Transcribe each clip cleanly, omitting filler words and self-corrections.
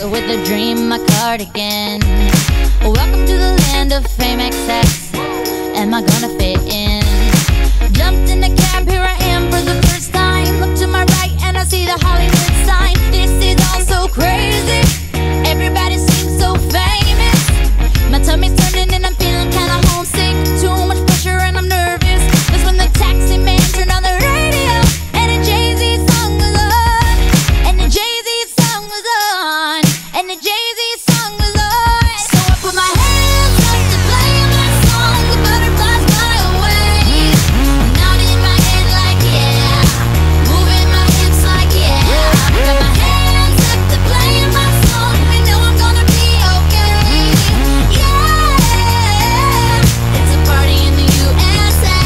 with a dream, my cardigan. Welcome to the land of fame excess. Am I gonna fit in? Jumped in the cab, here I am for the first time. Look to my right and I see the Hollywood sign. This is all so crazy. Everybody seems so famous. My tummy's turning and I'm feeling kinda homesick. Too much pressure and I'm nervous. That's when the taxi man turned on the radio and a Jay-Z song was on. And the Jay-Z song was on. And the Jay-Z song was on. So I put my hands up to play my song. The butterflies fly away. Nodding in my head like yeah, moving my hips like yeah. Got my hands up to play my song. I know I'm gonna be okay. Yeah, it's a party in the USA.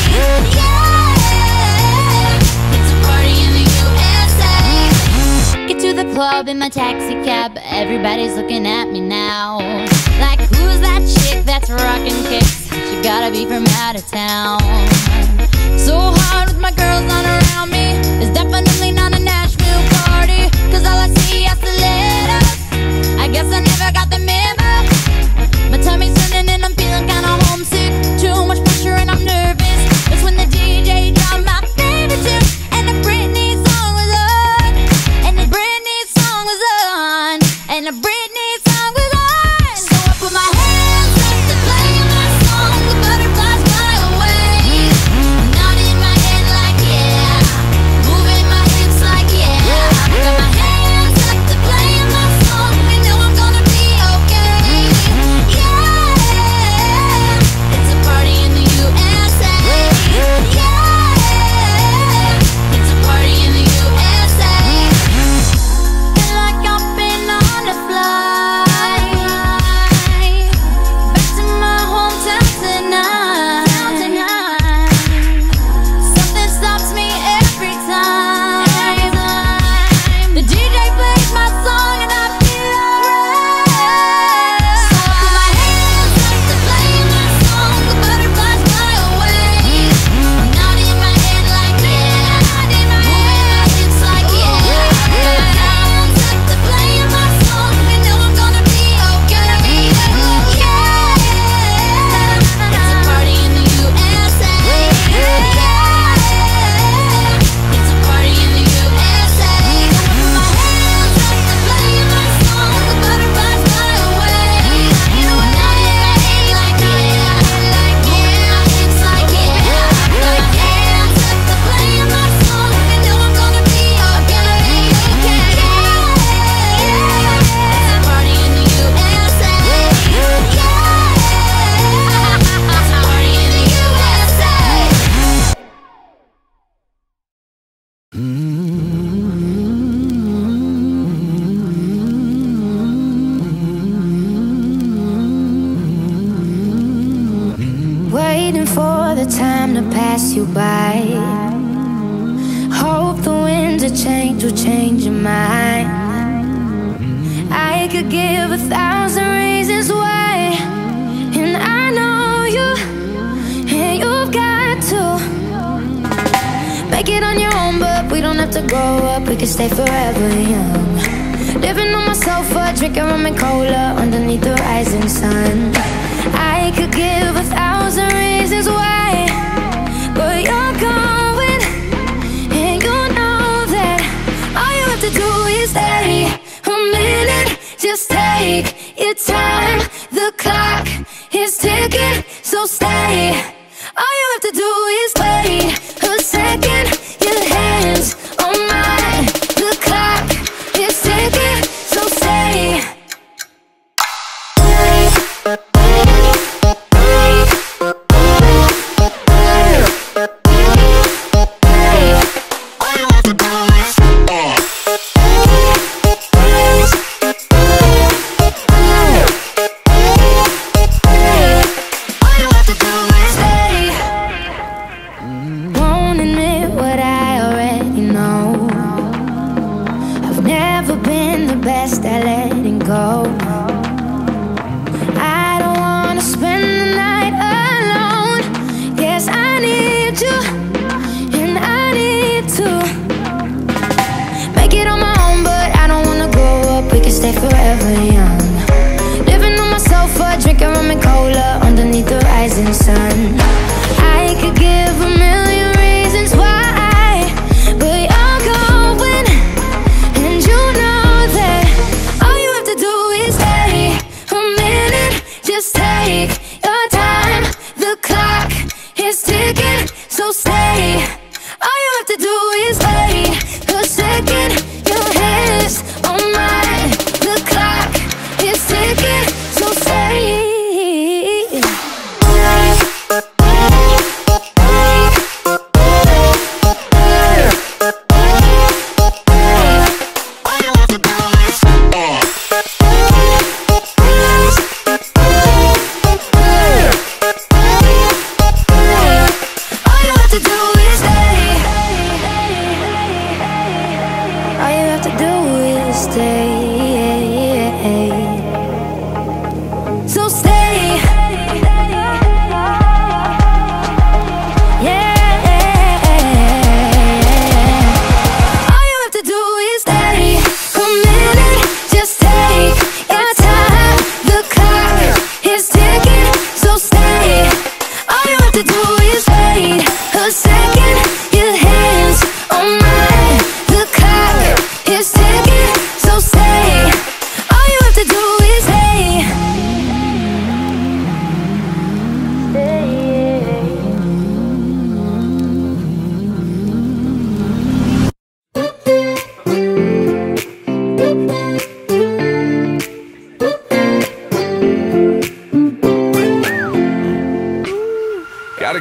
Yeah, it's a party in the USA. Get to the club in my taxi cab. Everybody's looking at me now. Like, who's that chick that's rocking kicks? She gotta be from out of town. So hard with my girls on around me. It's definitely not a Nashville party, cause all I see are stilettos. I guess I never got the memo. My tummy's turning and I'm feeling kinda homesick. Too much pressure and I'm nervous. That's when the DJ dropped my favorite tune. And the Britney song was on. And the Britney song was on. And the Britney song was on. So I put my hands up to play my song. The butterflies fly away. Nodding in my head like yeah, moving my hips like yeah. Got my hands up to play my song. I know I'm gonna be okay. Yeah, it's a party in the USA. Yeah, it's a party in the USA. Feel like I've been on a flight back to my hometown tonight. Something stops me every time. The DJ plays my song and I feel alright. So I put my hands up to play my song. The butterflies fly away. Nodding in my head like yeah, moving my hips like yeah. Got my hands up to play my song. I know I'm gonna be okay. Yeah, it's a party in the USA. Yeah, it's a party in the USA. I put my hands up to play my song. The butterflies fly away. Nodding in my head like yeah, moving my hips like yeah. Got my hands up to play my song. I know I'm gonna be okay. It's a party in the USA. Yeah, it's a party in the USA. Waiting for the time to pass you by. Hope the winds of change will change your mind. I could give 1,000 reasons why, and I know you, and you've got to make it on your own, but we don't have to grow up, we can stay forever young. Living on my sofa, drinking rum and cola underneath the rising sun. I could give 1,000 reasons why, but you're going, and you know that all you have to do is stay a minute. Just take your time, the clock is ticking, so stay. All you have to do is wait a second. Your hands on mine, the clock is ticking, so stay. Won't admit what I already know. I've never been the best at letting go. I don't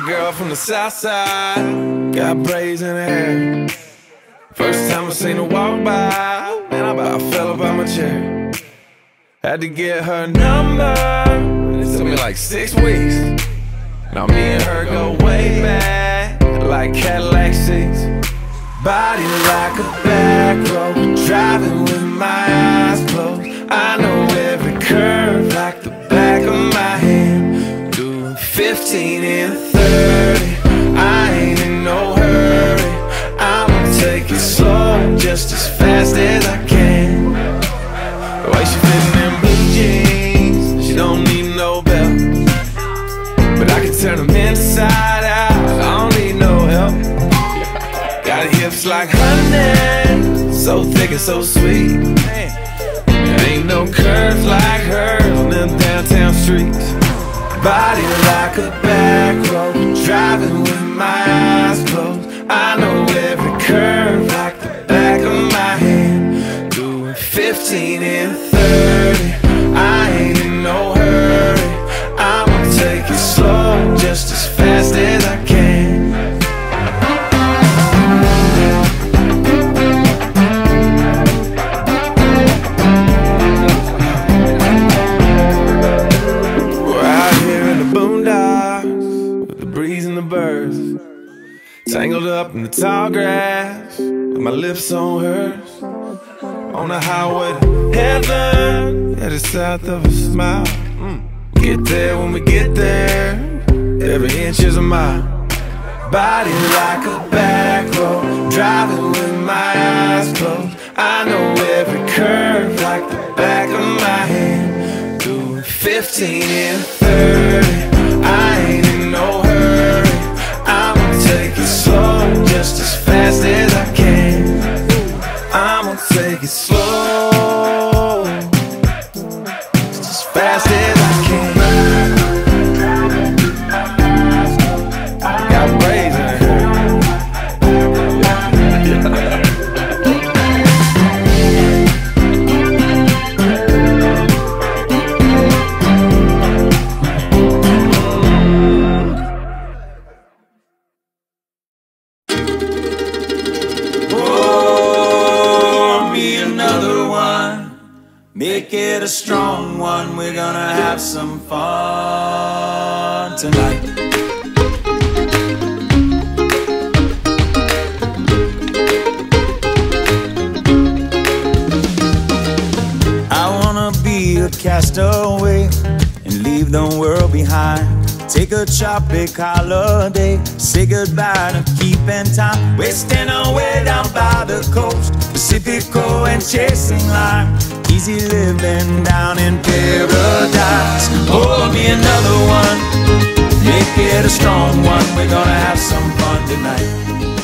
a girl from the south side, got braids in her hair. First time I seen her walk by, man, I about fell up out my chair. Had to get her number, it took me like 6 weeks. Now me and her go way back, like Cadillac seats. Body like a back road, driving with my eyes closed. I know every curve like the back of my hand. Doing 15 and 30, I ain't in no hurry. I'ma take it slow, just as fast as I can. The way she fitting in blue jeans, she don't need no belt, but I can turn them inside out, I don't need no help. Got hips like honey, so thick and so sweet. There ain't no curves like hers on them downtown streets. Body like a back road, driving with my eyes closed. I know every curve like the back of my hand. Doing 15 and 30, I ain't in no hurry. I'ma take it slow, just as fast as I can. Tangled up in the tall grass, with my lips on hers. On the highway to heaven, headed south of a smile. Get there when we get there, every inch is a mile. Body like a back road, driving with my eyes closed. I know every curve like the back of my hand. Doing 15 and 30, I ain't in no hurry. I'ma take it slow, just as fast as I can. I'ma take it slow, just as fast as I can. Got braids in her hair. Make it a strong one, we're gonna have some fun tonight. I wanna be a castaway and leave the world behind. Take a tropic holiday, say goodbye to keeping time. Wasting away down by the coast, Pacifico and chasing lime. Easy living down in paradise. Hold me another one, make it a strong one. We're gonna have some fun tonight.